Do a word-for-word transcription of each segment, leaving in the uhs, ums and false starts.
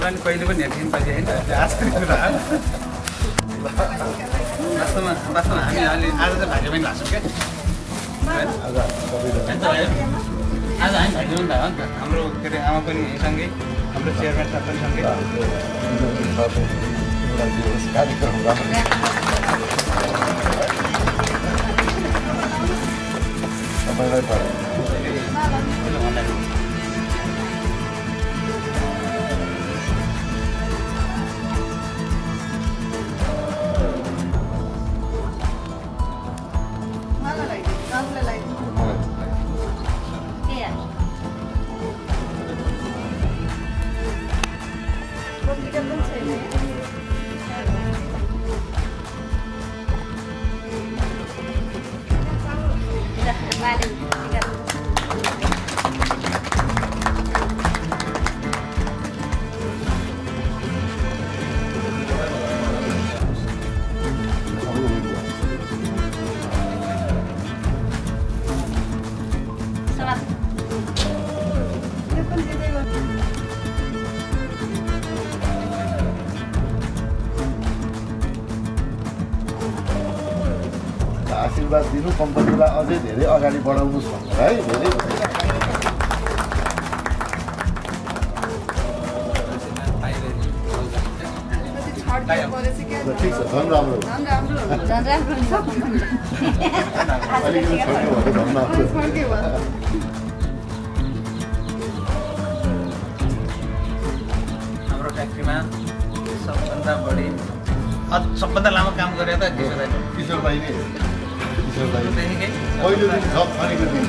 पनि कहिले पनि हेर्थिन पछि होइन आजको कुरा हो वास्तवमा वास्तवमा हामी अलि आज चाहिँ भाग्य पनि लाग्छौँ क्या आज हामी भाग्य पनि लाग्यो नि त हाम्रो के अरे आमा पनि सँगै हाम्रो चेयरम्यान साहब पनि सँगै कार्यक्रम तपाईँलाई आशीर्वाद दिनु कम्पनीलाई अझै धेरै अगाडि बढाउनुहोस् भनेर है धेरै ठिक छ धन राम्रो अलिकति छोड्यो भने धन राम्रो हाम्रो फ्याक्ट्रीमा सबभन्दा बढी सबभन्दा लामो काम गरे त किशोर दाइ किशोर दाइ नै किशोर दाइ देखिकै पहिलो दिन जब छानेको दिन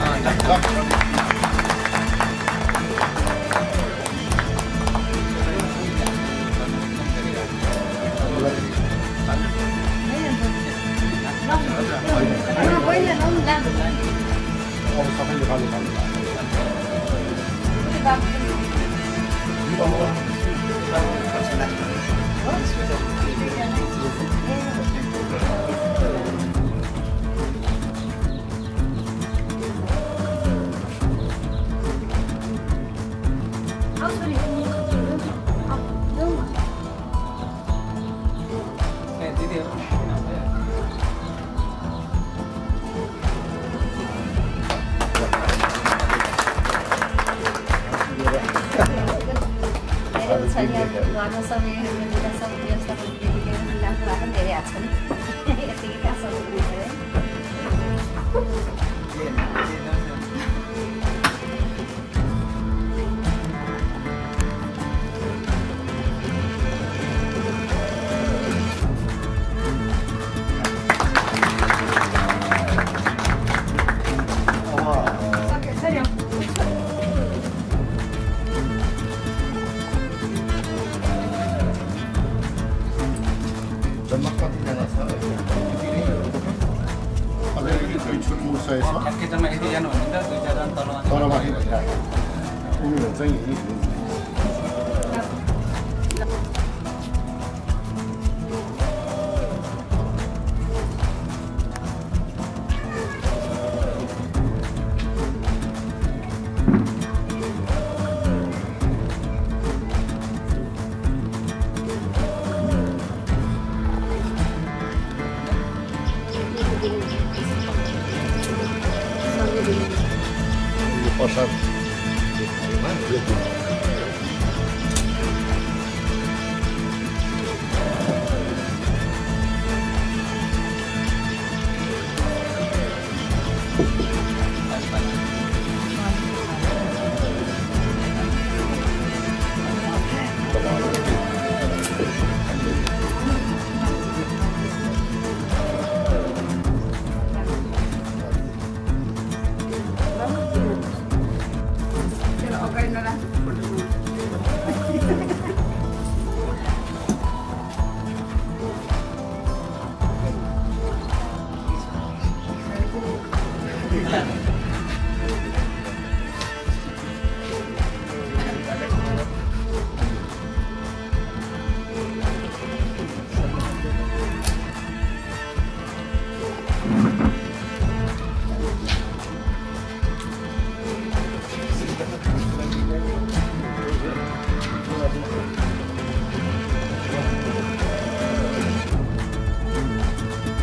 अब सबैले खानु खानु घरमा समय सब व्यवस्थापन धेरै आएको छ नि यतिकै कहाँसम्म तलमाथि उनीहरू चाहिँ प्रसाद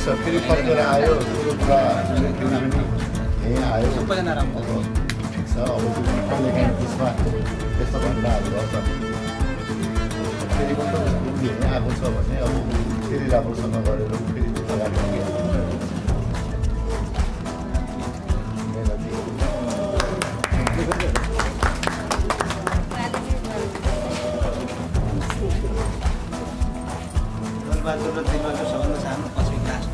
फेरि फर्केर आयो त्यो कुरा किनभने यहीँ आयो सबैजना राम्रो अब ठिक छ अब त्यो कहिले काहीँ त्यसमा त्यस्तो घटनाहरू गर्छ फेरि पनि त उसले यहीँ आएको छ भने अब फेरि राम्रोसँग गरेर फेरि अगाडि बहादुर र दिलबहादुर सबभन्दा सानो पछि लास्ट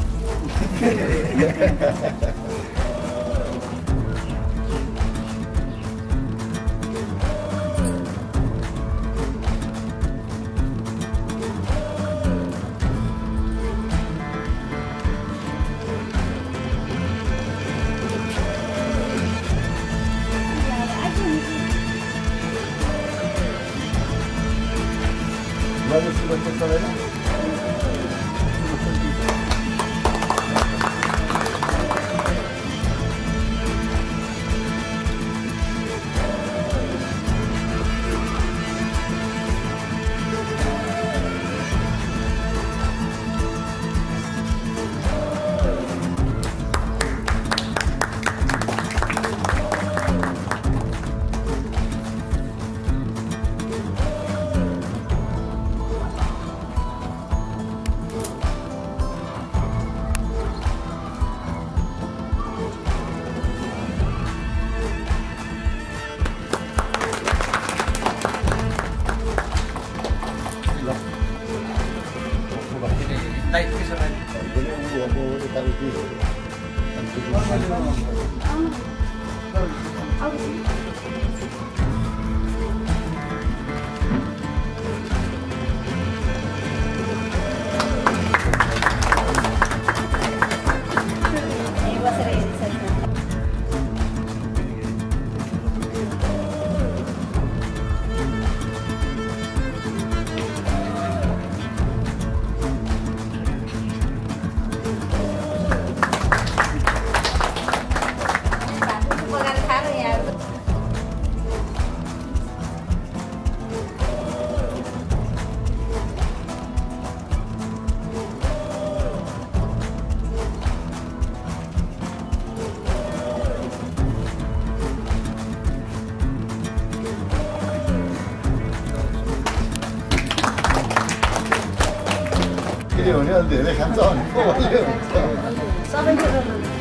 भने अलि धेरै खान्छ भने पो भन्ने हुन्छ सबै कुरो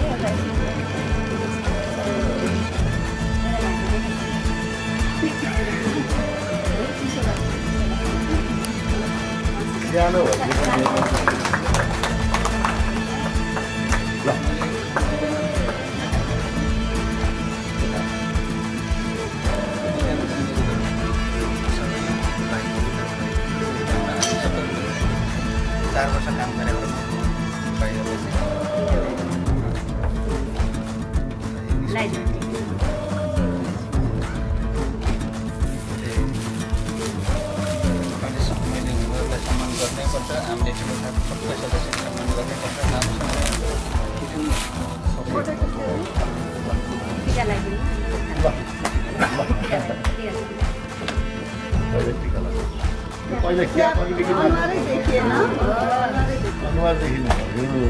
सानो ल चार वर्ष काम गरेको सम्मान गर्नैपर्छ हामीले ठुलो सबै सदस्य सम्मान गर्नैपर्छ पहिला क्या अलिकति अनुहारै देखिएन अनुहार देखिनु भयो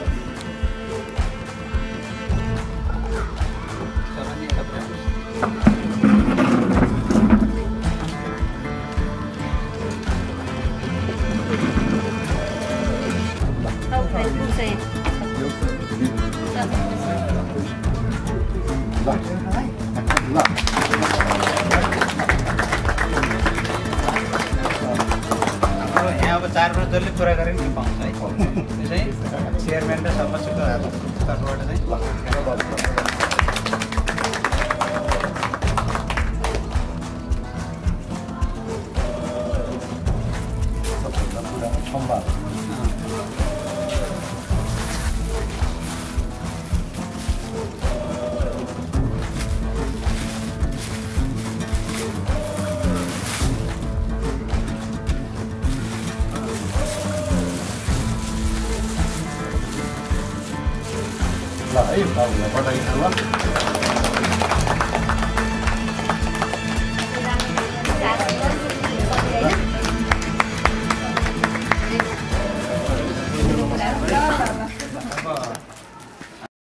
चार वर्ष जसले पुरा गरे नि पाउँछ है त्यो चाहिँ चेयरम्यान र सदस्यको तर्फबाट चाहिँ ल है पठाइदिनु ल